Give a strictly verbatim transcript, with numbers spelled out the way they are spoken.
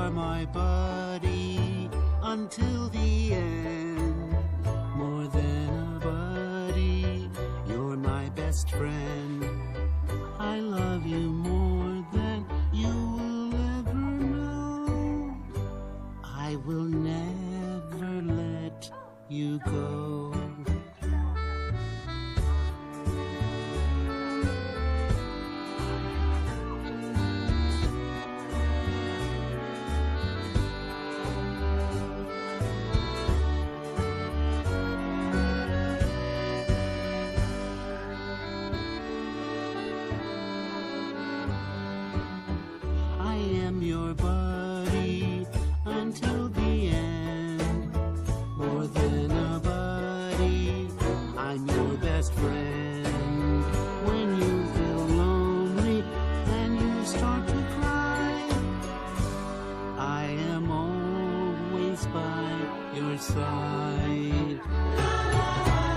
are my buddy until the end. More than a buddy, you're my best friend. I love you more than you will ever know. I will never let you go. Your buddy until the end. More than a buddy, I'm your best friend. When you feel lonely and you start to cry, I am always by your side.